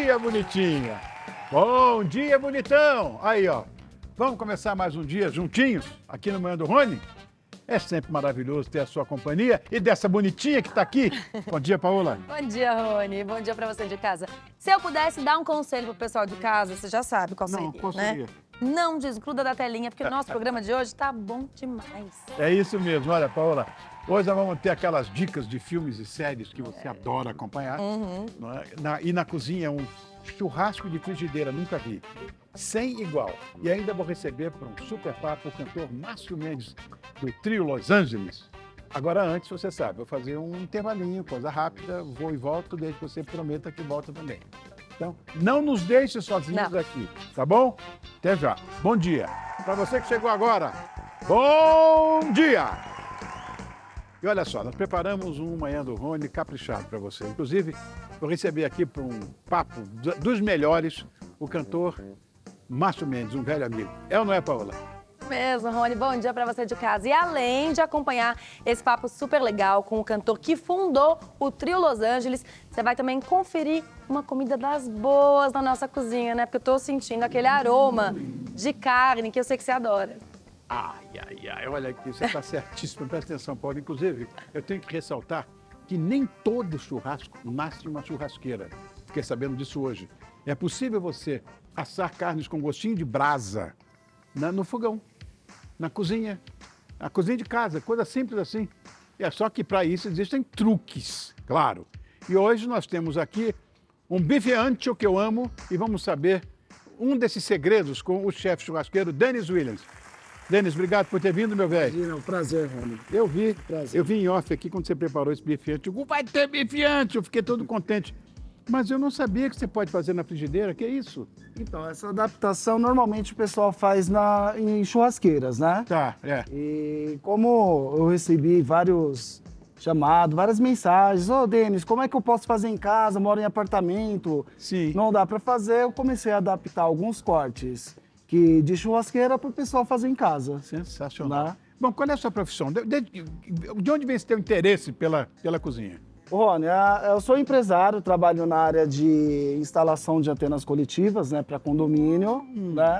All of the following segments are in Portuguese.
dia, bonitinha. Bom dia, bonitão. Aí, ó. Vamos começar mais um dia juntinhos aqui no Manhã do Rony? É sempre maravilhoso ter a sua companhia e dessa bonitinha que tá aqui. Bom dia, Paola. Bom dia, Rony. Bom dia pra você de casa. Se eu pudesse dar um conselho pro pessoal de casa, você já sabe qual seria, Qual seria? né? Não desgruda da telinha, porque o nosso programa de hoje tá bom demais. É isso mesmo. Olha, Paola, hoje nós vamos ter aquelas dicas de filmes e séries que você adora acompanhar. Não é? E na cozinha, um churrasco de frigideira, nunca vi. Sem igual. E ainda vou receber para um super papo o cantor Márcio Mendes, do trio Los Angeles. Agora, antes, você sabe, vou fazer um intervalinho, coisa rápida, vou e volto, desde que você prometa que volta também. Então, não nos deixe sozinhos aqui, tá bom? Até já. Bom dia. Para você que chegou agora, bom dia! E olha só, nós preparamos um Manhã do Rony caprichado para você. Inclusive, vou receber aqui para um papo dos melhores o cantor Márcio Mendes, um velho amigo. É ou não é, Paola? Mesmo, Rony. Bom dia pra você de casa. E além de acompanhar esse papo super legal com o cantor que fundou o trio Los Angeles, você vai também conferir uma comida das boas na nossa cozinha, né? Porque eu tô sentindo aquele aroma de carne que eu sei que você adora. Ai, ai, ai, olha aqui, você está certíssimo, presta atenção, Paulo. Inclusive, eu tenho que ressaltar que nem todo churrasco nasce em uma churrasqueira. Fiquei sabendo disso hoje. É possível você assar carnes com gostinho de brasa no fogão, na cozinha de casa, coisa simples assim. É só que para isso existem truques, claro. E hoje nós temos aqui um bife ancho que eu amo e vamos saber um desses segredos com o chefe churrasqueiro Dennis Williams. Dennis, obrigado por ter vindo, meu velho. Imagina, um prazer, Rony. Eu vi, Prazer. eu vi em off aqui quando você preparou esse bife ancho. Vai ter bife ancho, eu fiquei todo contente. Mas eu não sabia que você pode fazer na frigideira, que é isso? Então, essa adaptação normalmente o pessoal faz em churrasqueiras, né? Tá, é. E como eu recebi vários chamados, várias mensagens, ô Denis, como é que eu posso fazer em casa? Moro em apartamento, Sim. não dá para fazer. Eu comecei a adaptar alguns cortes de churrasqueira para o pessoal fazer em casa. Sensacional. Né? Bom, qual é a sua profissão? De onde vem esse teu interesse pela cozinha? Rony, eu sou empresário, trabalho na área de instalação de antenas coletivas, né, para condomínio, né?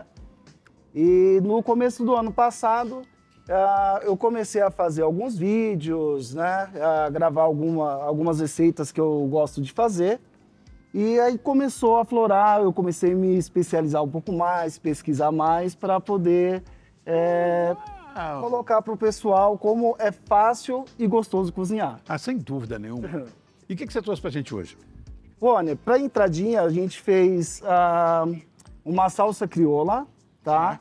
E no começo do ano passado, eu comecei a fazer alguns vídeos, né, a gravar algumas receitas que eu gosto de fazer. E aí começou a aflorar, eu comecei a me especializar um pouco mais, pesquisar mais para poder colocar para o pessoal como é fácil e gostoso cozinhar. Ah, sem dúvida nenhuma. E o que você trouxe pra gente hoje? Rony, para entradinha a gente fez uma salsa crioula, tá?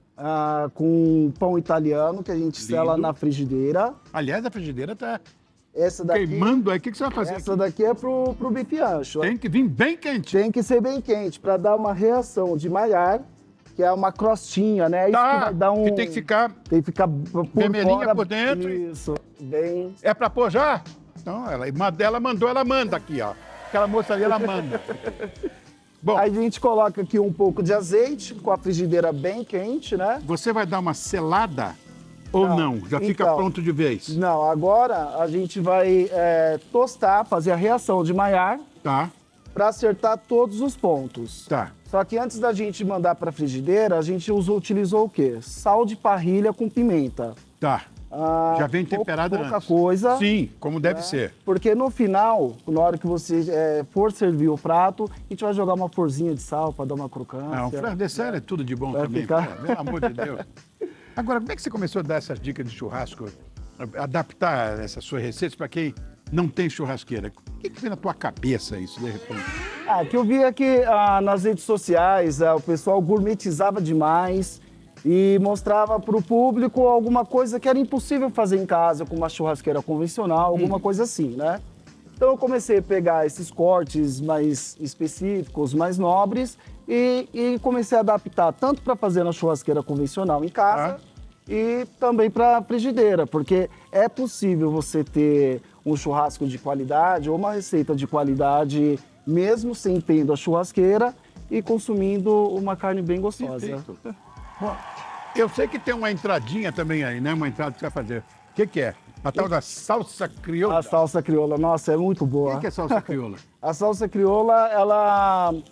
Com pão italiano que a gente sela na frigideira. Aliás, a frigideira tá Essa daqui, queimando aí. O que você vai fazer essa aqui? daqui é pro bife ancho. Tem que vir bem quente. Tem que ser bem quente para dar uma reação de maillard, que é uma crostinha, né? Isso que vai dar que tem que ficar por vermelhinha fora, por dentro. Isso, bem... É pra pôr já? Então, ela mandou, ela manda aqui, ó. Aquela moça ali, ela manda. Bom, Aí a gente coloca aqui um pouco de azeite, com a frigideira bem quente, né? você vai dar uma selada ou não? Já fica Então, pronto de vez? Não, agora a gente vai tostar, fazer a reação de maillard, Tá, para acertar todos os pontos. tá. Só que antes da gente mandar para a frigideira, a gente utilizou o quê? Sal de parrilha com pimenta. Tá. Já vem temperada pouca antes. coisa. Sim, como deve ser. Porque no final, na hora que você for servir o prato, a gente vai jogar uma florzinha de sal para dar uma crocância. Não, fleur de sel é tudo de bom Vai também, ficar- pô, pelo amor de Deus. Agora, como é que você começou a dar essas dicas de churrasco? Adaptar essas suas receitas para quem não tem churrasqueira? O que vem na tua cabeça isso, de repente? Que eu via que nas redes sociais o pessoal gourmetizava demais e mostrava para o público alguma coisa que era impossível fazer em casa, com uma churrasqueira convencional, alguma coisa assim, né? Então eu comecei a pegar esses cortes mais específicos, mais nobres e comecei a adaptar tanto para fazer na churrasqueira convencional em casa e também para frigideira, porque é possível você ter um churrasco de qualidade ou uma receita de qualidade mesmo sem tendo a churrasqueira e consumindo uma carne bem gostosa. Perfeito. Bom, eu sei que tem uma entradinha também aí, né? Uma entrada que você vai fazer. O que é? A tal da salsa crioula. A salsa crioula, nossa, é muito boa. O que é salsa crioula? A salsa crioula,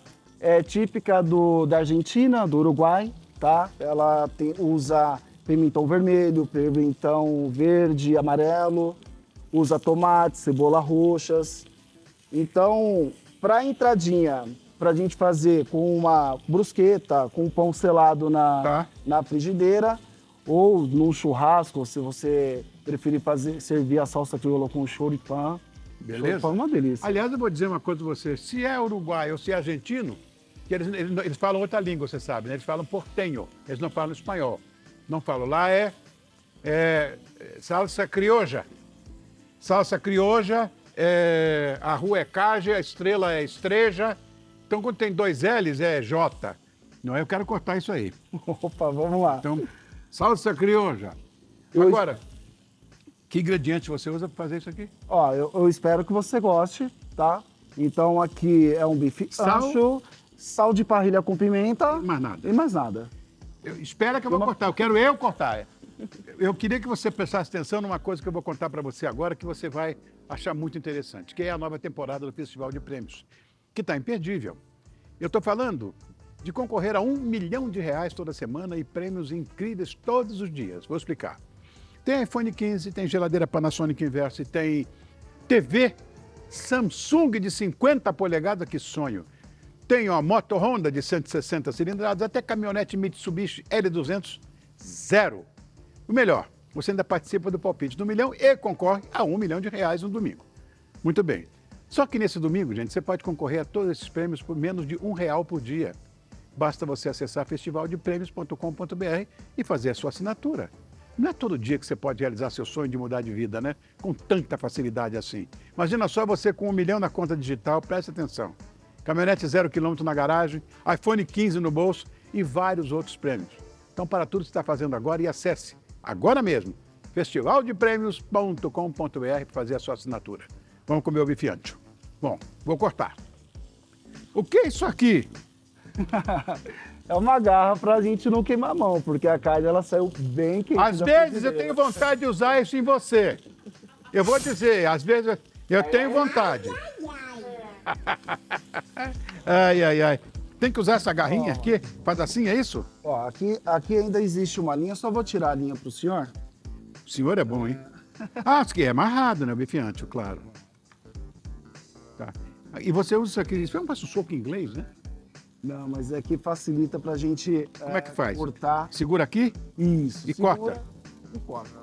é típica da Argentina, do Uruguai, tá? Ela usa pimentão vermelho, pimentão verde, amarelo, usa tomate, cebola roxas. Então, para entradinha, para a gente fazer com uma brusqueta, com um pão selado na frigideira, ou num churrasco, se você preferir servir a salsa crioula com choripã. Beleza? Choripã é uma delícia. Aliás, eu vou dizer uma coisa para você. Se é uruguai ou se é argentino, que eles falam outra língua, você sabe, né? Eles falam portenho, eles não falam espanhol. Não falam. Lá é salsa crioja. Salsa crioja, a rua é Cage, a estrela é Estreja. Então, quando tem 2 L's, é J. Não, eu quero cortar isso aí. Opa, vamos lá. Então, salsa crioja. Agora, que ingrediente você usa para fazer isso aqui? Ó, eu espero que você goste, tá? Então, aqui é um bife ancho, sal de parrilha com pimenta. Mais nada. E mais nada. Espera que eu vou cortar. Eu quero cortar. Eu queria que você prestasse atenção numa coisa que eu vou contar para você agora, que você vai achar muito interessante, que é a nova temporada do Festival de Prêmios, que está imperdível. Eu estou falando de concorrer a R$1 milhão toda semana e prêmios incríveis todos os dias. Vou explicar. Tem iPhone 15, tem geladeira Panasonic Inverse, tem TV Samsung de 50 polegadas, que sonho. Tem uma moto Honda de 160 cilindradas, até caminhonete Mitsubishi L200 zero. O melhor, você ainda participa do palpite do milhão e concorre a R$1 milhão no domingo. Muito bem. Só que nesse domingo, gente, você pode concorrer a todos esses prêmios por menos de R$1 por dia. Basta você acessar festivaldepremios.com.br e fazer a sua assinatura. Não é todo dia que você pode realizar seu sonho de mudar de vida, né? Com tanta facilidade assim. Imagina só você com R$1 milhão na conta digital, preste atenção. Caminhonete 0 km na garagem, iPhone 15 no bolso e vários outros prêmios. Então, para tudo que você está fazendo agora, e acesse agora mesmo festivaldepremios.com.br para fazer a sua assinatura. Vamos comer o bife ancho. Bom, vou cortar. O que é isso aqui? É uma garra pra gente não queimar a mão, porque a carne ela saiu bem quente. Às vezes eu tenho vontade de usar isso em você. Eu vou dizer, às vezes eu tenho vontade. Ai. Tem que usar essa garrinha aqui? Faz assim, é isso? Ó, aqui ainda existe uma linha, só vou tirar a linha pro senhor. O senhor é bom, hein? Ah, isso aqui é amarrado, né? O bife ancho, claro. Tá. E você usa isso aqui, isso faz um soco em inglês, né? Não, mas é que facilita pra gente Como é que faz? cortar. Segura aqui? Isso. E corta? E corta.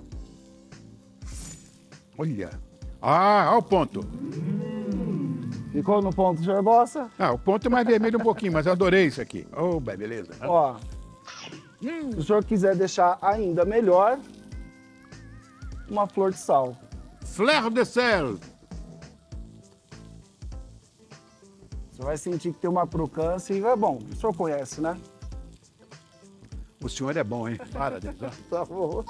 Olha. Olha o ponto. Ficou no ponto, senhor Bossa? O ponto é mais vermelho um pouquinho, mas eu adorei isso aqui. Oh, beleza. Ó, se o senhor quiser deixar ainda melhor, uma flor de sal. Fleur de sel. Você vai sentir que tem uma crocância e é bom. O senhor conhece, né? O senhor é bom, hein? Para, Deus. Tá bom.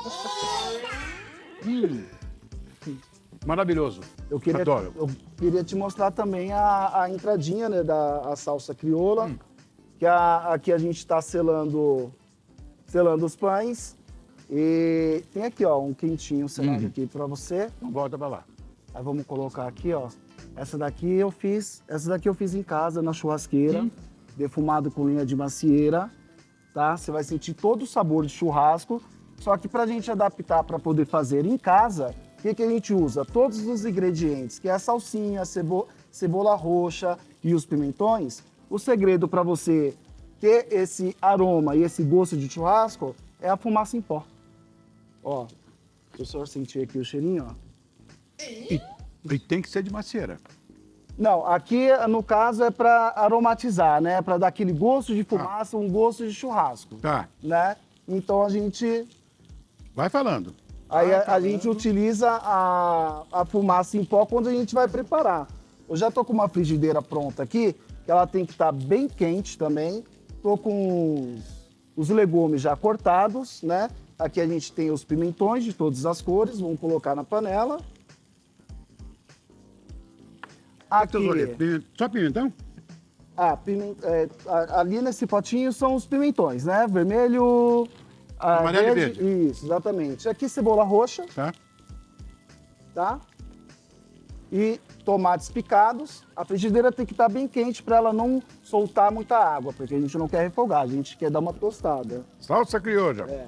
Maravilhoso. Adoro. Eu queria te mostrar também a entradinha, né, da salsa crioula, que aqui a gente está selando os pães. E tem aqui, ó, um quentinho selado aqui para você. Então volta para lá. Aí vamos colocar aqui, ó. Essa daqui eu fiz em casa, na churrasqueira, defumado com linha de macieira, tá? Você vai sentir todo o sabor de churrasco. Só que pra gente adaptar para poder fazer em casa, o que a gente usa? Todos os ingredientes, que é a salsinha, a cebola roxa e os pimentões. O segredo para você ter esse aroma e esse gosto de churrasco é a fumaça em pó. Ó, se o senhor sentir aqui o cheirinho, ó. E tem que ser de macieira. Não, aqui no caso é para aromatizar, né? Para dar aquele gosto de fumaça, um gosto de churrasco. Tá. Né? Então a gente... Vai falando. Aí a gente utiliza a fumaça em pó quando a gente vai preparar. Eu já tô com uma frigideira pronta aqui, que ela tem que estar bem quente também. Tô com os legumes já cortados, né? Aqui a gente tem os pimentões de todas as cores, vamos colocar na panela. Aqui, Só pimentão? ali nesse potinho são os pimentões, né? Vermelho, amarelo e verde. Isso, exatamente. Aqui cebola roxa, Tá. tá? e tomates picados. A frigideira tem que estar bem quente para ela não soltar muita água, porque a gente não quer refogar, a gente quer dar uma tostada. Salsa crioula. É.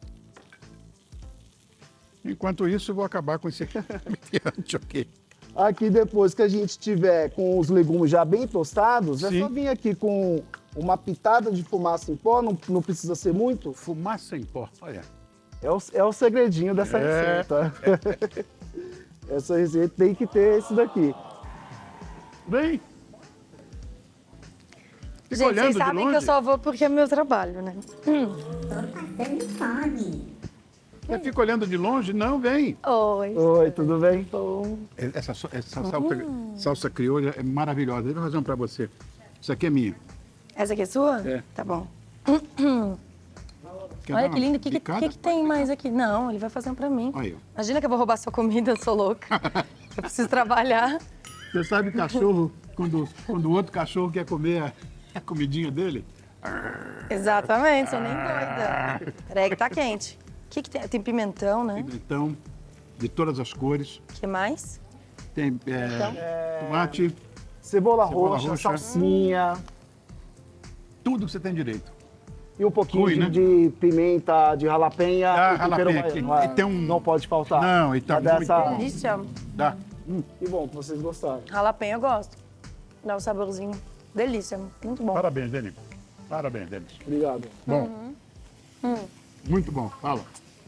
Enquanto isso, eu vou acabar com esse bifiante aqui. Aqui, depois que a gente tiver com os legumes já bem tostados, é Sim. só vir aqui com uma pitada de fumaça em pó, não precisa ser muito. Fumaça em pó, olha. É o segredinho dessa receita. Essa receita tem que ter esse daqui. Bem. Fica Gente, olhando vocês de sabem longe. que eu só vou porque é meu trabalho, né? Você fica olhando de longe? Não, vem. Oi. Oi, tudo bem? Essa salsa crioula é maravilhosa. Deixa eu fazer uma pra você. Isso aqui é minha. Essa aqui é sua? É. Tá bom. Quer Olha dar que uma lindo. O que picada? tem mais aqui? Não, ele vai fazer um pra mim. Olha eu. Imagina que eu vou roubar sua comida, eu sou louca. Eu preciso trabalhar. Você sabe cachorro, quando o outro cachorro quer comer a comidinha dele? Exatamente, sou nem doida. Peraí que tá quente. O que tem? Tem pimentão, né? Pimentão, de todas as cores. O que mais? Tem tomate, Cebola Cebola roxa, roxa. salsinha tudo que você tem direito. e um pouquinho Rui, né? de pimenta, de jalapenha. Ah, e tempero jalapenha, baiano. e tem um- Não pode faltar. Não, e tá Dá muito essa... bom. Delícia. Dá. Que bom que vocês gostaram. Jalapeno eu gosto. Dá um saborzinho. Delícia, muito bom. Parabéns, Denis. Parabéns, Denis. Obrigado. Bom. Muito bom. Fala.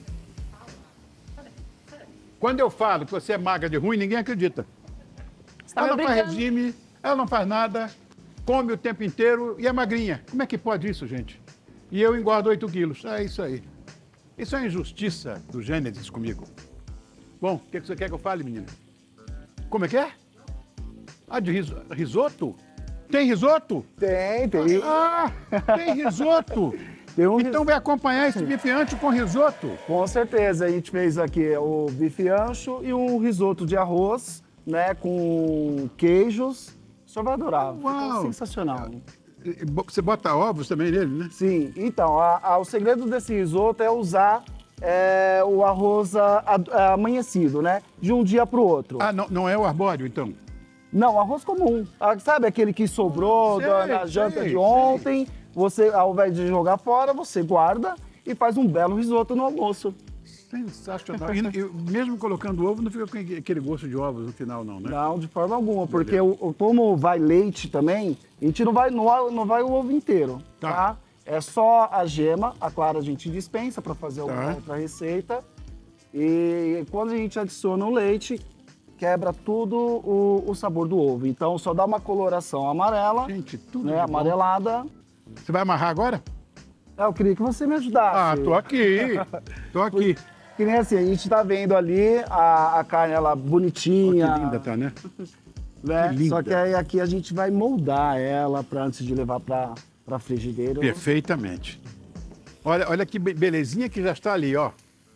Quando eu falo que você é magra de ruim, ninguém acredita. Você tá me Ela não faz obrigando. regime, ela não faz nada, come o tempo inteiro e é magrinha. Como é que pode isso, gente? E eu engordo 8 quilos. É isso aí. Isso é injustiça do Gênesis comigo. Bom, o que você quer que eu fale, menina? Como é que é? Ah, de risoto? Tem risoto? Tem. Ah, tem risoto. Tem um Então vai acompanhar esse bife ancho com risoto. Com certeza, a gente fez aqui o bife ancho e um risoto de arroz, né, com queijos. O senhor vai adorar, ficou Uau! sensacional. Você bota ovos também nele, né? Sim, então, o segredo desse risoto é usar o arroz amanhecido, né, de um dia para o outro. Ah, não é o arbóreo, então? Não, arroz comum. Sabe aquele que sobrou da janta sei, de ontem? Você, ao invés de jogar fora, você guarda e faz um belo risoto no almoço. Sensacional. E mesmo colocando ovo, não fica com aquele gosto de ovos no final, não, né? Não, de forma alguma, porque como vai leite também, a gente não vai o ovo inteiro, tá? É só a gema, a clara a gente dispensa para fazer alguma outra receita. E quando a gente adiciona o leite, quebra tudo o sabor do ovo. Então só dá uma coloração amarela, Gente, tudo né, de bom. amarelada. Você vai amarrar agora? Eu queria que você me ajudasse. Ah, tô aqui. Tô aqui. Que nem assim, a gente tá vendo ali a carne, ela bonitinha. Que linda tá, né? Né? que linda. Só que aí aqui a gente vai moldar ela antes de levar pra frigideira. Perfeitamente. Olha que belezinha que já está ali, ó.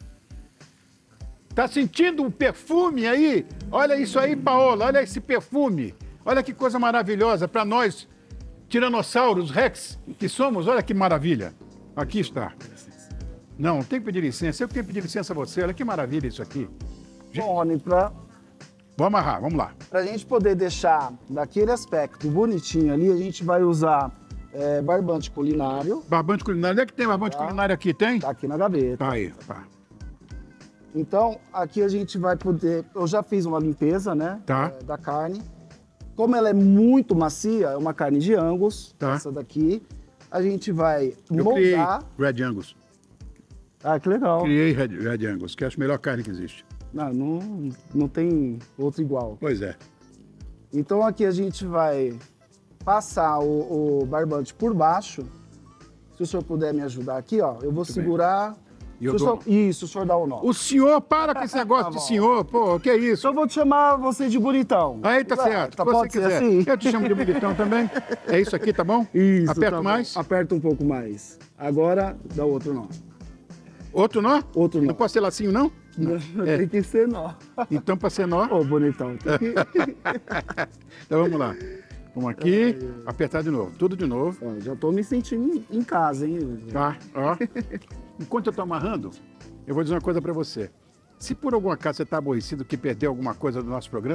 Tá sentindo um perfume aí? Olha isso aí, Paola. Olha esse perfume. Olha que coisa maravilhosa para nós, tiranossauros rex que somos. Olha que maravilha. Aqui está. Não, tem que pedir licença. Eu que tenho que pedir licença a você. Olha que maravilha isso aqui. Bom, Rony, Vou amarrar, vamos lá. pra gente poder deixar daquele aspecto bonitinho ali, a gente vai usar barbante culinário. Barbante culinário. Onde é que tem barbante culinário aqui? Tem? Tá aqui na gaveta. Tá aí. Tá. Então, aqui a gente vai poder... Eu já fiz uma limpeza, né? Tá. Da carne. Como ela é muito macia, é uma carne de Angus, Tá. essa daqui. A gente vai Eu criei moldar... Red Angus. Ah, que legal. Criei Red Angus, que é a melhor carne que existe. Não tem outro igual. Pois é. Então aqui a gente vai passar o barbante por baixo. Se o senhor puder me ajudar aqui, ó, eu vou segurar. E eu Se o senhor- Isso, o senhor dá o nó. O senhor, para com esse negócio Tá de bom. senhor, pô, que é isso? Então eu vou te chamar você de bonitão. Aí tá Vai, certo, tá, se você pode ser quiser. assim? Eu te chamo de bonitão também. É isso aqui, tá bom? Isso, Aperto tá bom. mais. Aperta um pouco mais. Agora dá outro nó. Outro nó? Outro nó. Não pode ser lacinho, não? É. Tem que ser nó. Então, para ser nó, Ô, bonitão. Tem que... então vamos lá. Vamos aqui, apertar de novo. Tudo de novo. Ó, já tô me sentindo em casa, hein? Tá, ó. Enquanto eu tô amarrando, eu vou dizer uma coisa para você. Se por algum acaso você tá aborrecido que perdeu alguma coisa do nosso programa,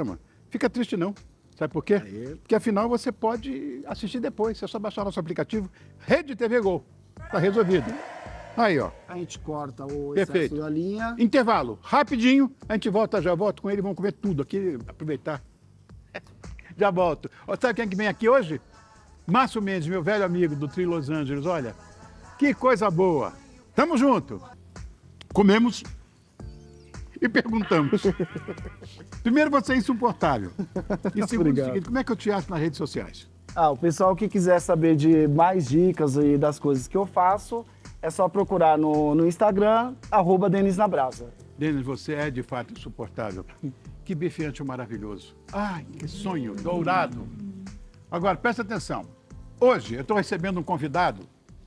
Fica triste não. Sabe por quê? Porque afinal você pode assistir depois. É só baixar nosso aplicativo Rede TV Gol. Tá resolvido. Aí, ó. A gente corta o Perfeito. excesso da linha. Intervalo, rapidinho. A gente volta, já volto com ele. Vamos comer tudo aqui, aproveitar. Já volto. Ó, sabe quem é que vem aqui hoje? Márcio Mendes, meu velho amigo do Trio Los Angeles. Olha, que coisa boa. Tamo junto. Comemos e perguntamos. Primeiro, você é insuportável. E segundo, o seguinte, como é que eu te acho nas redes sociais? O pessoal que quiser saber de mais dicas e das coisas que eu faço, é só procurar no Instagram, @DenisNabrasa. Denis, você é de fato insuportável. Que bife maravilhoso. Ai, que sonho, dourado. Agora, presta atenção. Hoje eu estou recebendo um convidado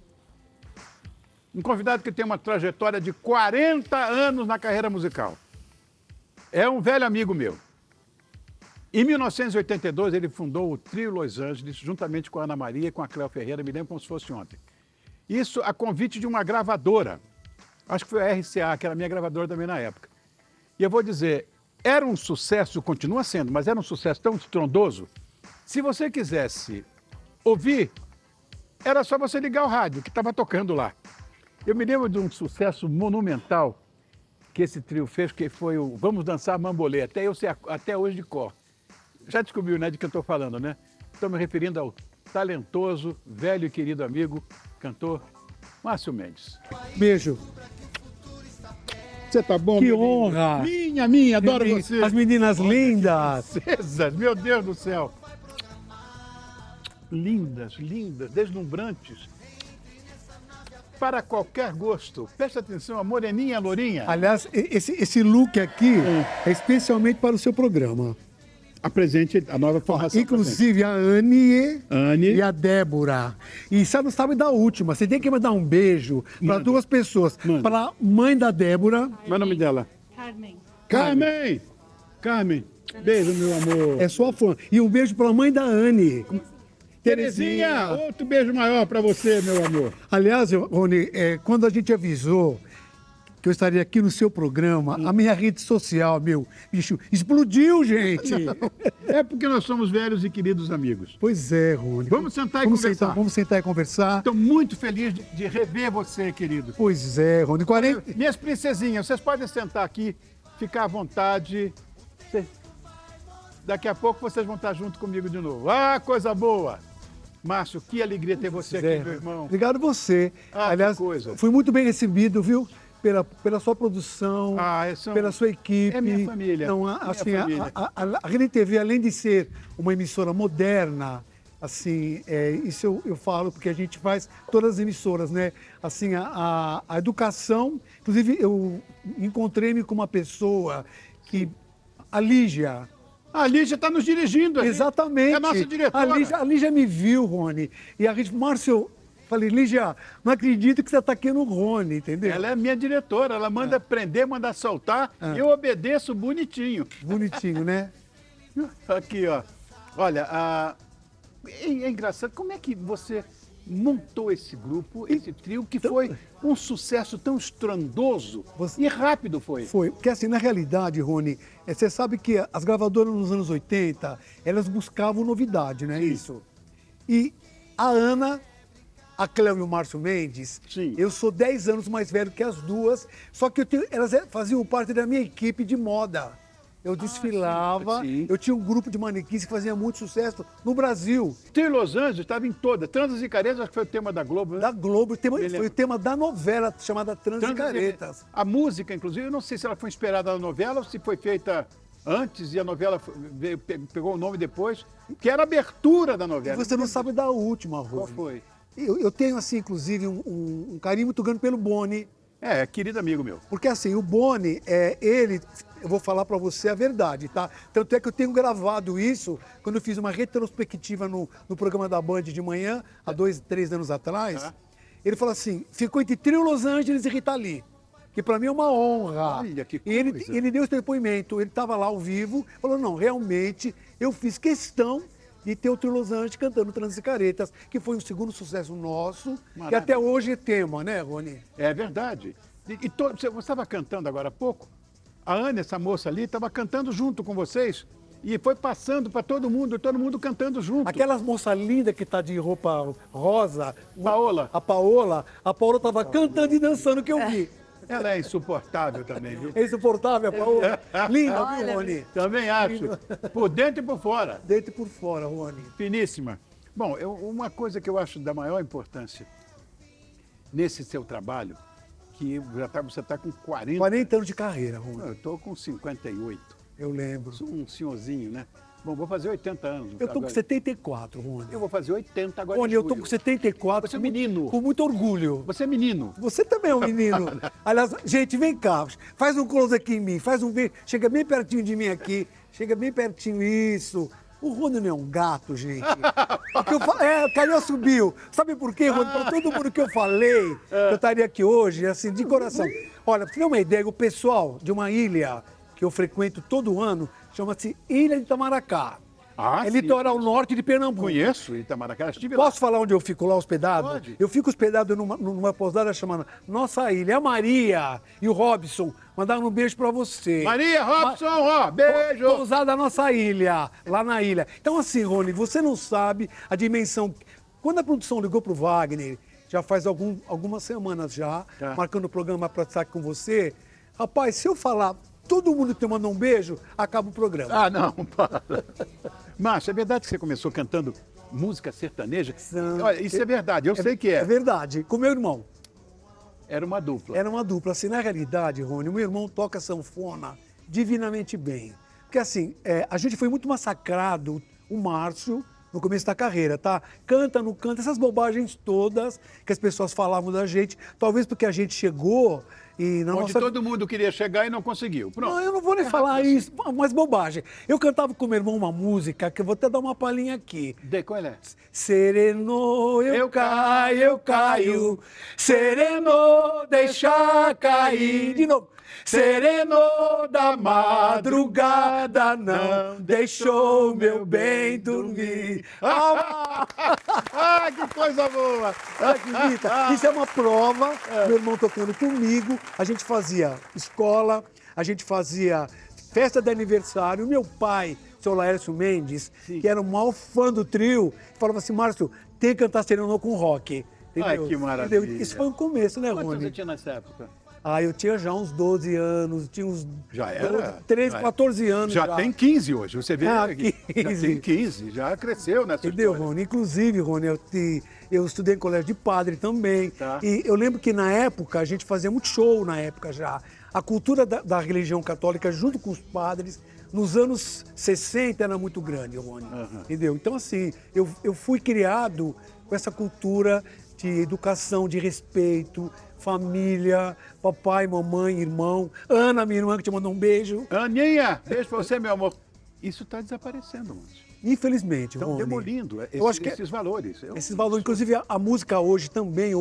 que tem uma trajetória de 40 anos na carreira musical. É um velho amigo meu. Em 1982, ele fundou o Trio Los Angeles, juntamente com a Ana Maria e com a Cléo Ferreira, me lembro como se fosse ontem. Isso a convite de uma gravadora. Acho que foi a RCA, que era a minha gravadora também na época. E eu vou dizer, era um sucesso, continua sendo, mas era um sucesso tão estrondoso. Se você quisesse ouvir, era só você ligar o rádio, que estava tocando lá. Eu me lembro de um sucesso monumental que esse trio fez, que foi o Vamos Dançar Mambolê, até eu sei até hoje de cor. Já descobriu, né, de que eu estou falando, né? Estou me referindo ao talentoso, velho e querido amigo, cantor Márcio Mendes. Beijo. Você tá bom, Que meu lindo? honra. Minha, adoro você. As meninas lindas. Princesas, meu Deus do céu. Lindas, deslumbrantes. Para qualquer gosto. Presta atenção, a moreninha, a lourinha. Aliás, esse look aqui é especialmente para o seu programa. Apresente a nova formação. Inclusive a Annie Annie. e a Débora. E você não sabe da última. Você tem que mandar um beijo para duas pessoas. Manda. Para a mãe da Débora. Qual é o nome dela? Carmen. Carmen. Beijo, meu amor. É sua fã. E um beijo para a mãe da Annie. Terezinha, outro beijo maior para você, meu amor. Aliás, Rony, quando a gente avisou que eu estaria aqui no seu programa, a minha rede social, meu bicho, explodiu, gente. É porque nós somos velhos e queridos amigos. Pois é, Rony. Vamos sentar e conversar. Vamos sentar e conversar. Estou muito feliz de rever você, querido. Pois é, Rony. 40... Minhas princesinhas, vocês podem sentar aqui, ficar à vontade. Daqui a pouco vocês vão estar junto comigo de novo. Ah, coisa boa! Márcio, que alegria ter você aqui, meu irmão. Obrigado a você. Ah, aliás, que coisa. fui muito bem recebido, viu? Pela sua produção, pela sua equipe. É minha família. Não, assim, a Rede TV, além de ser uma emissora moderna, assim, isso eu falo porque a gente faz todas as emissoras, né? Assim, a educação, inclusive eu encontrei-me com uma pessoa que, a Lígia. A Lígia está nos dirigindo. Exatamente. É a nossa diretora. A Lígia me viu, Rony. E a gente, Márcio, falei, Lígia, não acredito que você está aqui no Rony, entendeu? Ela é minha diretora, ela manda prender, manda soltar, e eu obedeço bonitinho. Bonitinho, né? Aqui, ó. Olha, é engraçado, como é que você montou esse grupo, esse trio, que foi um sucesso tão estrondoso e rápido foi? Foi, porque assim, na realidade, Rony, você sabe que as gravadoras nos anos 80, elas buscavam novidade, não é isso? E a Ana, a Cléo e o Márcio Mendes, Sim. Eu sou 10 anos mais velho que as duas, só que elas faziam parte da minha equipe de moda. Eu desfilava, sim. Eu tinha um grupo de manequins que fazia muito sucesso no Brasil. Trio Los Angeles estava em toda. Transas e Caretas, acho que foi o tema da Globo, né? Da Globo, foi o tema da novela chamada Transas e Caretas. A música, inclusive, eu não sei se ela foi inspirada na novela ou se foi feita antes e a novela pegou o nome depois, que era a abertura da novela. Você não sabe da última, Rony. Qual foi? Eu tenho, assim, inclusive, um carinho muito grande pelo Boni. É querido amigo meu. Porque, assim, o Boni, eu vou falar pra você a verdade, tá? Tanto é que eu tenho gravado isso quando eu fiz uma retrospectiva no programa da Band de manhã, há 2, 3 anos atrás. Ele falou assim, ficou entre Trio Los Angeles e Rita Lee, que pra mim é uma honra. Olha, que e coisa. ele deu esse depoimento, ele estava lá ao vivo, falou, não, realmente, eu fiz questão de ter o Trio Los Angeles cantando Transas e Caretas, que foi um segundo sucesso nosso, que até hoje é tema, né, Rony? É verdade. Você estava cantando agora há pouco, a Ana, essa moça ali, estava cantando junto com vocês, E foi passando para todo mundo cantando junto. Aquela moça linda que tá de roupa rosa, Paola. a Paola tava cantando e dançando, que eu vi. Ela é insuportável também, viu? É insuportável, a Paola. Linda, Olha, viu, Rony? Também acho. Por dentro e por fora. Dentro e por fora, Rony. Finíssima. Bom, uma coisa que eu acho da maior importância nesse seu trabalho, que você está com 40... 40 anos de carreira, Rony. Eu estou com 58. Eu lembro. Sou um senhorzinho, né? Bom, vou fazer 80 anos. Eu tô com agora. 74, Rony. Eu vou fazer 80 agora Rony, em eu tô julho. com 74. Você é menino. Com muito orgulho. Você é menino. Você também é um menino. Aliás, gente, vem cá. Faz um close aqui em mim. Chega bem pertinho de mim aqui. Chega bem pertinho, isso. O Rony não é um gato, gente. Porque o Calhau subiu. Sabe por quê, Rony? Para todo mundo que eu falei, eu estaria aqui hoje, assim, de coração. Olha, pra você ter uma ideia, o pessoal de uma ilha que eu frequento todo ano chama-se Ilha de Itamaracá. Ah, É sim. litoral norte de Pernambuco. Conheço Itamaracá, estive lá. Posso falar onde eu fico lá hospedado? Pode. Eu fico hospedado numa pousada chamada Nossa Ilha. A Maria e o Robson mandaram um beijo pra você. Maria Robson, ó, beijo! Pousada Nossa Ilha, lá na ilha. Então assim, Rony, você não sabe a dimensão. Quando a produção ligou pro Wagner, já faz algumas semanas já, Tá. marcando o programa para estar com você, rapaz, se eu falar todo mundo que te mandou um beijo, acaba o programa. Ah, não, para. Márcio, é verdade que você começou cantando música sertaneja? Não. Olha, isso é verdade, eu sei que É é. verdade, com meu irmão. Era uma dupla. Era uma dupla. Assim, na realidade, Rony, meu irmão toca sanfona divinamente bem. Porque assim, a gente foi muito massacrado, o Márcio, no começo da carreira, tá? Canta, não canta, essas bobagens todas que as pessoas falavam da gente. Talvez porque a gente chegou e na Onde nossa... todo mundo queria chegar e não conseguiu. Pronto. Não, eu não vou nem falar isso, mas bobagem. Eu cantava com meu irmão uma música que eu vou até dar uma palhinha aqui. Qual é? Sereno, eu caio. Sereno, deixa cair. De novo. Sereno da madrugada não deixou meu bem dormir. Ah, que coisa boa! Acredita? Isso é uma prova. Meu irmão tocando comigo. A gente fazia escola, a gente fazia festa de aniversário. Meu pai, o seu Laércio Mendes, que era o maior fã do trio, falava assim, Márcio, tem que cantar Sereno com rock. Ai, Entendeu? que maravilha. Entendeu? Isso foi um começo, né, Quantos Rony? você tinha nessa época? Ah, eu tinha já uns 12 anos, tinha uns Já era? 13, Já é. 14 anos. Já tem 15 hoje, você vê. Ah, aqui. 15. Já tem 15, já cresceu nessa Entendeu, história. Rony? Inclusive, Rony, eu estudei em colégio de padre também. Tá. E eu lembro que na época, a gente fazia muito show na época já. A cultura da religião católica, junto com os padres, nos anos 60 era muito grande, Rony. Entendeu? Então, assim, eu fui criado com essa cultura de educação, de respeito, família, papai, mamãe, irmão. Ana, minha irmã, que te mandou um beijo. Aninha, beijo pra você, meu amor. Isso está desaparecendo, Márcio. Infelizmente, Estão Rony. demolindo Eu acho que esses valores. esses valores, inclusive a música hoje também,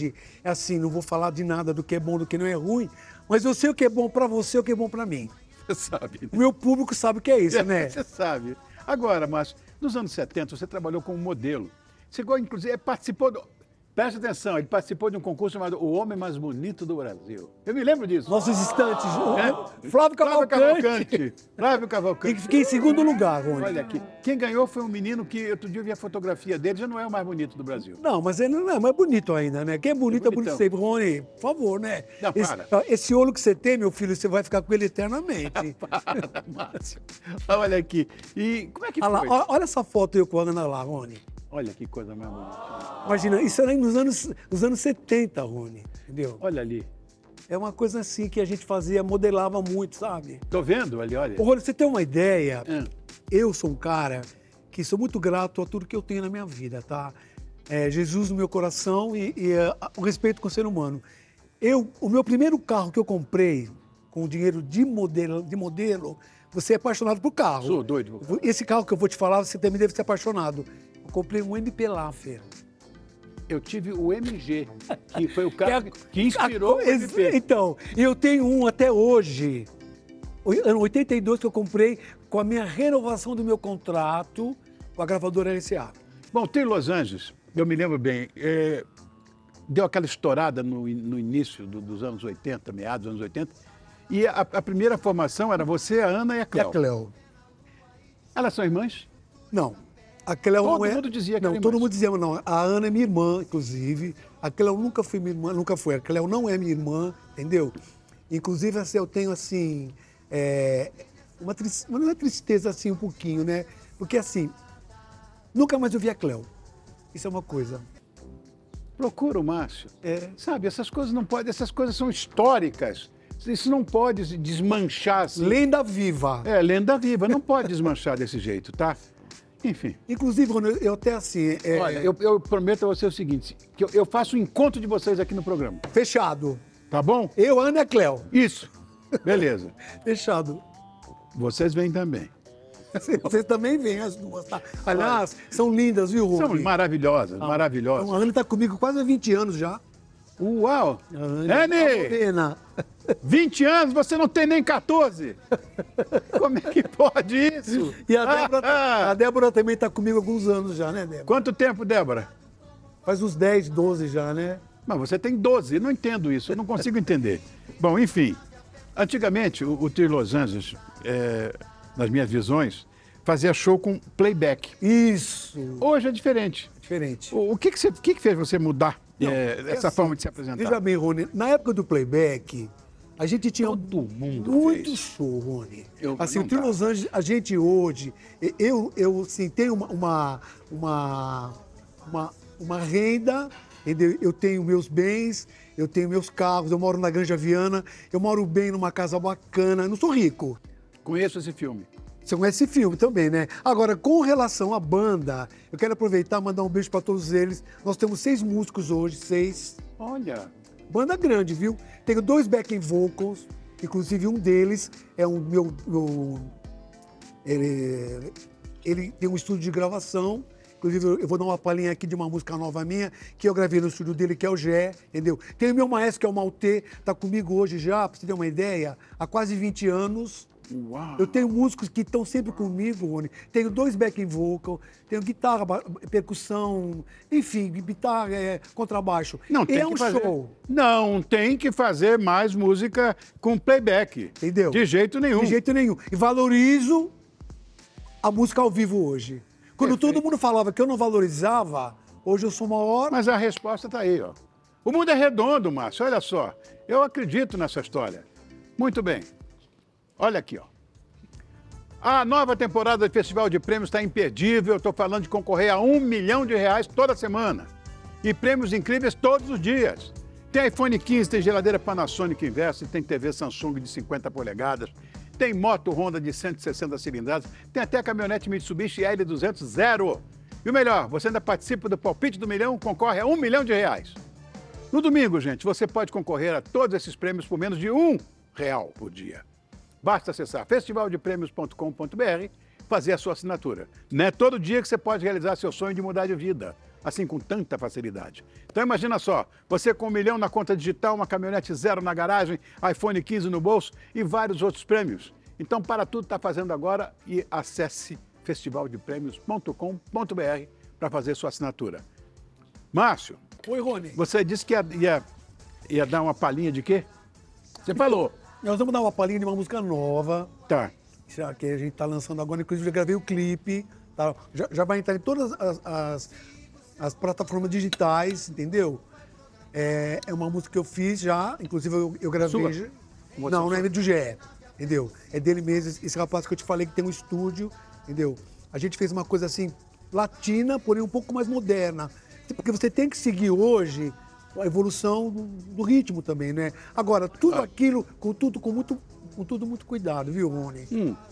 é assim, não vou falar de nada do que é bom, do que não é ruim, mas eu sei o que é bom pra você, o que é bom pra mim. Você sabe. O meu público sabe o que é isso, né? Você sabe. Agora, Márcio, nos anos 70 você trabalhou como modelo. Você, inclusive, participou do... Presta atenção, ele participou de um concurso chamado O Homem Mais Bonito do Brasil. Eu me lembro disso. Nossos instantes. É? Flávio Cavalcante. Flávio E Cavalcante. fiquei em segundo lugar, Rony. Olha aqui, quem ganhou foi um menino que outro dia eu vi a fotografia dele, já não é o mais bonito do Brasil. Não, mas ele não é mais bonito ainda, né? Quem é bonito é bonito bonitão. sempre. Rony, por favor, né? Não, Esse olho que você tem, meu filho, você vai ficar com ele eternamente. Para, Márcio. Olha aqui. E como é que Olha, foi? lá, olha essa foto eu com a Ana lá, Rony. Olha que coisa mais bonita. Imagina, isso era nos anos 70, Rony, entendeu? Olha ali. É uma coisa assim que a gente fazia, modelava muito, sabe? Tô vendo ali, olha. Ô, Rony, você tem uma ideia? É. Eu sou um cara que sou muito grato a tudo que eu tenho na minha vida, tá? Jesus no meu coração e o respeito com o ser humano. O meu primeiro carro que eu comprei com dinheiro de modelo, você é apaixonado por carro. Sou doido. Esse carro que eu vou te falar, você também deve ser apaixonado. Eu comprei um MP Laffer. Eu tive o MG, que foi o carro que inspirou o MP. Então, eu tenho um até hoje, ano 82, que eu comprei com a minha renovação do meu contrato com a gravadora LCA. Bom, tem Los Angeles, eu me lembro bem, deu aquela estourada no início dos anos 80, meados dos anos 80, e a primeira formação era você, a Ana e a E Cléo. a Cléo. Elas são irmãs? Não. A Cléo Todo não é... mundo dizia que Não, era todo irmãs. mundo dizia, não. A Ana é minha irmã, inclusive. A Cléo nunca foi minha irmã, nunca foi. A Cléo não é minha irmã, entendeu? Inclusive, assim, eu tenho, assim, não é tristeza, assim, um pouquinho, né? Porque, assim, nunca mais eu vi a Cléo. Isso é uma coisa. Procura o Márcio. Sabe, essas coisas não podem, essas coisas são históricas. Isso não pode desmanchar assim. Lenda viva. Lenda viva, não pode desmanchar desse jeito, tá? Enfim. Inclusive, Rony, eu até assim... Olha, eu prometo a você o seguinte, que eu faço um encontro de vocês aqui no programa. Fechado. Tá bom? Eu, Ana e a Cléo. Isso. Beleza. Fechado. Vocês vêm também. Vocês também vêm, as duas, tá? Aliás, são lindas, viu, Rony? São maravilhosas, maravilhosas. A Ana tá comigo quase há 20 anos já. Uau! Ana, Eni! Pena. 20 anos, você não tem nem 14? Como é que pode isso? E a Débora também tá comigo há alguns anos já, né, Débora? Quanto tempo, Débora? Faz uns 10, 12 já, né? Mas você tem 12, eu não entendo isso, eu não consigo entender. Bom, enfim, antigamente o Trio Los Angeles, nas minhas visões, fazia show com playback. Isso. Hoje é diferente. Diferente. O que fez você mudar essa assim, forma de se apresentar? Veja bem, Rony, na época do playback, a gente tinha Todo mundo muito fez. show, Rony. Eu Assim, não o Trio dá. Los Angeles, a gente hoje, eu assim, tenho uma renda, entendeu? Eu tenho meus bens, eu tenho meus carros, eu moro na Granja Viana, eu moro bem numa casa bacana, eu não sou rico. Conheço esse filme. Você conhece esse filme também, né? Agora, com relação à banda, eu quero aproveitar e mandar um beijo para todos eles. Nós temos 6 músicos hoje, 6. Olha, Banda grande, viu? Tenho 2 backing vocals, inclusive um deles é um ele tem um estúdio de gravação. Inclusive, eu vou dar uma palhinha aqui de uma música nova minha, que eu gravei no estúdio dele, que é o Gé, entendeu? Tem o meu maestro, que é o Maltê, tá comigo hoje já, pra você ter uma ideia, há quase 20 anos. uau. Eu tenho músicos que estão sempre comigo, Rony. Tenho 2 backing vocal, tenho guitarra, percussão, enfim, guitarra, contrabaixo. Não, E tem é que um fazer, show. Não, tem que fazer mais música com playback. Entendeu? De jeito nenhum. De jeito nenhum. E valorizo a música ao vivo hoje. Quando Perfeito. todo mundo falava que eu não valorizava, hoje eu sou maior. Mas a resposta está aí, ó. O mundo é redondo, Márcio, olha só. Eu acredito nessa história. Muito bem. Olha aqui, ó. A nova temporada do Festival de Prêmios está imperdível. Estou falando de concorrer a R$1 milhão toda semana. E prêmios incríveis todos os dias. Tem iPhone 15, tem geladeira Panasonic Inversa, tem TV Samsung de 50 polegadas, tem moto Honda de 160 cilindradas, tem até caminhonete Mitsubishi L200 zero. E o melhor, você ainda participa do Palpite do Milhão, concorre a R$1 milhão. No domingo, gente, você pode concorrer a todos esses prêmios por menos de R$1 por dia. Basta acessar festivaldepremios.com.br, fazer a sua assinatura. Não é todo dia que você pode realizar seu sonho de mudar de vida, assim com tanta facilidade. Então imagina só, você com R$1 milhão na conta digital, uma caminhonete zero na garagem, iPhone 15 no bolso e vários outros prêmios. Então para tudo está fazendo agora e acesse festivaldepremios.com.br para fazer sua assinatura. Márcio, Oi, Rony. você disse que ia dar uma palhinha de quê? Você falou. Nós vamos dar uma palhinha de uma música nova, Tá. que a gente está lançando agora. Inclusive, eu gravei o clipe. Tá? Já vai entrar em todas as plataformas digitais, entendeu? É uma música que eu fiz já, inclusive eu gravei. Sua? Já. Você Não, não é sua? do GE, entendeu? É dele mesmo, esse rapaz que eu te falei que tem um estúdio, entendeu? A gente fez uma coisa assim, latina, porém um pouco mais moderna. Porque você tem que seguir hoje a evolução do ritmo também, né? Agora, tudo aquilo, com tudo muito cuidado, viu, Rony?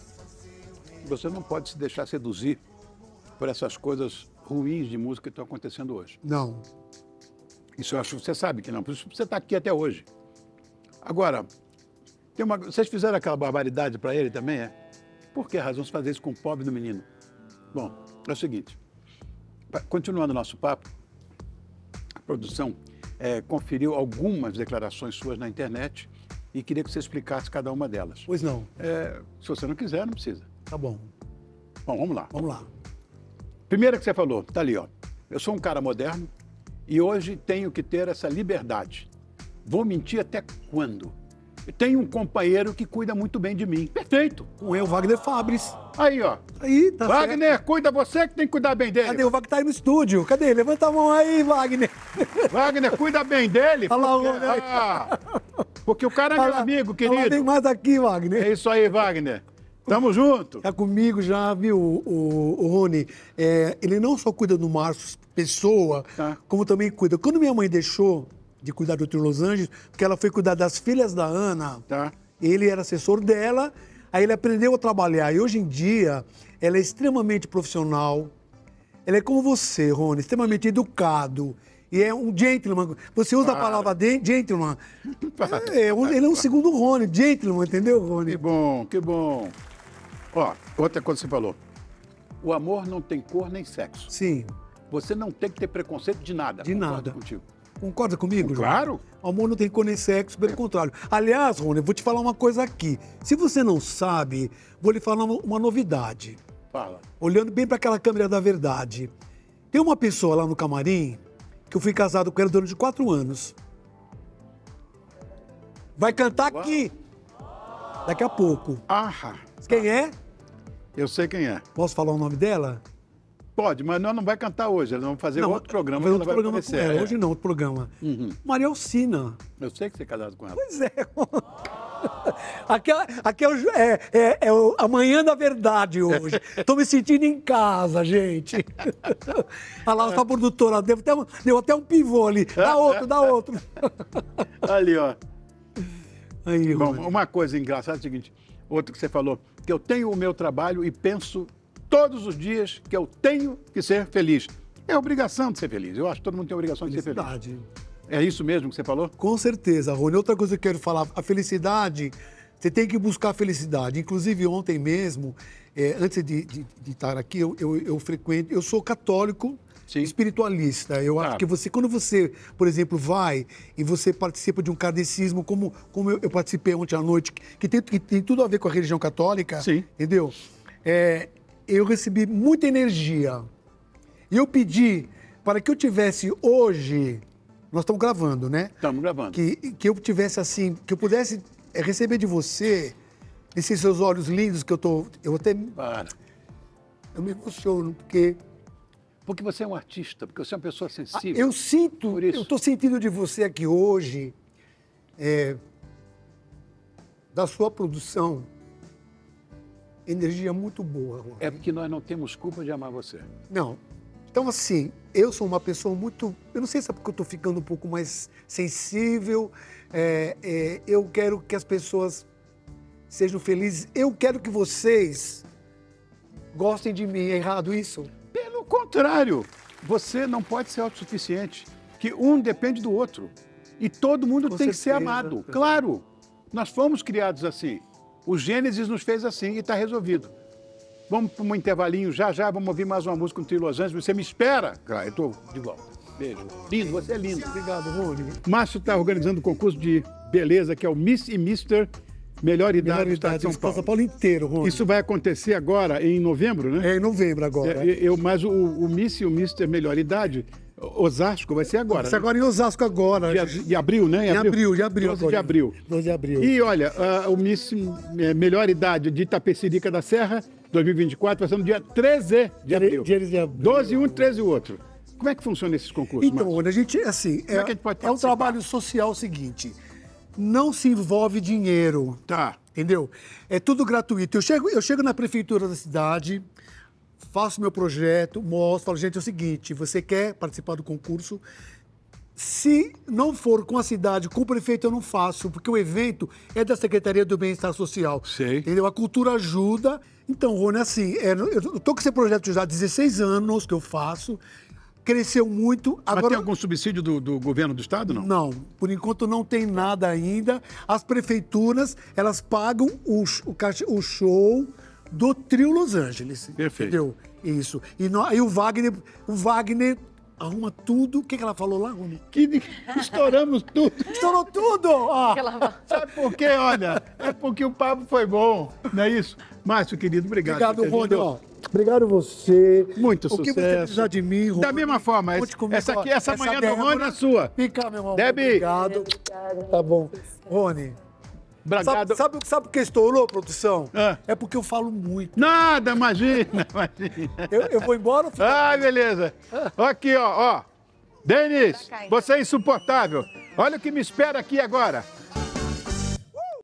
Você não pode se deixar seduzir por essas coisas ruins de música que estão acontecendo hoje. Não. Isso eu acho que você sabe que não, por isso você está aqui até hoje. Agora, vocês fizeram aquela barbaridade para ele também, é? Por que razão se fazer isso com o pobre do menino? Bom, é o seguinte, continuando o nosso papo, a produção conferiu algumas declarações suas na internet e queria que você explicasse cada uma delas. Pois não. Se você não quiser, não precisa. Tá bom. Bom, vamos lá. Vamos lá. Primeira que você falou, tá ali, ó. Eu sou um cara moderno e hoje tenho que ter essa liberdade. Vou mentir até quando? tenho um companheiro que cuida muito bem de mim. Perfeito. Com eu, Wagner Fabris. Aí, ó. Aí, tá Wagner, certo. cuida você que tem que cuidar bem dele. Cadê? O Wagner tá aí no estúdio. Cadê? Levanta a mão aí, Wagner. Wagner, cuida bem dele. Olha lá, Porque, porque o cara é meu amigo, Ela vem querido. mais aqui, Wagner. É isso aí, Wagner. Tamo junto. Tá comigo já, viu, o Rony? Ele não só cuida do Márcio Pessoa, Tá. como também cuida. Quando minha mãe deixou de cuidar do Trio Los Angeles, porque ela foi cuidar das filhas da Ana, Tá. ele era assessor dela, aí ele aprendeu a trabalhar. E hoje em dia, ela é extremamente profissional. Ela é como você, Rony, extremamente educado. E é um gentleman. Você usa a palavra gentleman. Ele é um segundo Rony, gentleman, entendeu, Rony? Que bom, que bom. Ó, outra coisa que você falou. O amor não tem cor nem sexo. Sim, Você não tem que ter preconceito de nada. de Concordo nada. contigo. Concorda comigo, João? Claro. O amor não tem cor nem sexo, pelo contrário. Aliás, Rony, eu vou te falar uma coisa aqui. Se você não sabe, vou lhe falar uma novidade. Fala. Olhando bem para aquela câmera da verdade. Tem uma pessoa lá no camarim que eu fui casado com ela durante 4 anos. Vai cantar aqui. Daqui a pouco. Ah, Quem é? eu sei quem é. Posso falar o nome dela? Pode, mas nós não vai cantar hoje. Nós vamos fazer outro programa. Vai que outro ela vai programa com aparecer. ela. É. Hoje não, outro programa. Maria Alcina. Eu sei que você é casado com ela. Pois é. Aqui é o amanhã da verdade hoje. Tô me sentindo em casa, gente. Olha lá, sua produtora deu até um pivô ali. Dá outro. Ali, ó. Aí, Bom, Rony. uma coisa engraçada é o seguinte. Outro que você falou, que eu tenho o meu trabalho e penso todos os dias que eu tenho que ser feliz. É obrigação de ser feliz. Eu acho que todo mundo tem a obrigação de ser feliz. Felicidade. É isso mesmo que você falou? Com certeza, Rony. Outra coisa que eu quero falar, a felicidade, você tem que buscar a felicidade. Inclusive, ontem mesmo, antes de estar aqui, eu sou católico, Sim. espiritualista. Eu acho que quando você, por exemplo, vai e você participa de um kardecismo, como eu participei ontem à noite, que tem tudo a ver com a religião católica, Sim. entendeu? Eu recebi muita energia. E eu pedi para que eu tivesse hoje, nós estamos gravando, né? Estamos gravando. Que eu tivesse assim, que eu pudesse receber de você, esses seus olhos lindos que eu até Para. eu me emociono, porque Porque você é um artista, porque você é uma pessoa sensível. eu sinto, Por isso. eu estou sentindo de você aqui hoje, da sua produção, energia muito boa, Rony. É porque nós não temos culpa de amar você. Não. Então, assim, eu sou uma pessoa muito... Eu não sei se é porque eu estou ficando um pouco mais sensível. Eu quero que as pessoas sejam felizes. Eu quero que vocês gostem de mim. É errado isso? Pelo contrário, você não pode ser autossuficiente, que um depende do outro. E todo mundo Com tem que ser certeza. amado. Claro, nós fomos criados assim. O Gênesis nos fez assim e está resolvido. Vamos para um intervalinho já, vamos ouvir mais uma música no Trio Los Angeles. Você me espera? Claro, eu estou de volta. Beijo. Lindo, você é lindo. Obrigado, Rony. Márcio está organizando um concurso de beleza, que é o Miss e Mister Melhor Idade do Estado de São Paulo. São Paulo inteiro, Rony. Isso vai acontecer agora em novembro, né? É em novembro agora. Mas o Miss e o Mister Melhor Idade, Osasco, vai ser agora. Isso agora em Osasco agora. De abril, né? Em abril, de abril 12 agora. de abril. 12 de abril. E olha, o Miss Melhor Idade de Itapecerica da Serra, 2024, vai ser no dia 13 de abril. Dia de abril. 12 um, 13 o outro. Como é que funciona esses concursos, Então, Márcio? Rony, a gente, assim, Como é que a gente pode é um participar? trabalho social seguinte. Não se envolve dinheiro. Tá. Entendeu? É tudo gratuito. Eu chego na prefeitura da cidade, faço meu projeto, mostro, falo, gente, é o seguinte, você quer participar do concurso? Se não for com a cidade, com o prefeito, eu não faço, porque o evento é da Secretaria do Bem-Estar Social. Sei. Entendeu? A cultura ajuda. Então, Rony, assim, eu tô com esse projeto já há 16 anos que eu faço, cresceu muito. Mas tem algum subsídio do governo do estado, não? Não, por enquanto não tem nada ainda. As prefeituras, elas pagam o show do Trio Los Angeles. Perfeito. Entendeu? Isso. E aí o Wagner arruma tudo. O que ela falou lá, Rony? Que estouramos tudo. Estourou tudo! Ó. Sabe por quê? Olha, é porque o papo foi bom, não é isso? Márcio, querido, obrigado. Obrigado, por ter Rony. vindo. Ó. Obrigado você. Muito O que você sucesso. precisar de mim, Rony? Da mesma forma, conte comigo, essa ó. aqui, essa manhã do Débora, Rony é sua. Vem cá, meu amor. Debbie. Obrigado. Tá bom. Rony, Bragado. Sabe por que estourou, produção? Ah. É porque eu falo muito. Nada, imagina, imagina. Eu vou embora? Ah, beleza. Aqui, ó. Denis, Pra cá, então. você é insuportável. Olha o que me espera aqui agora.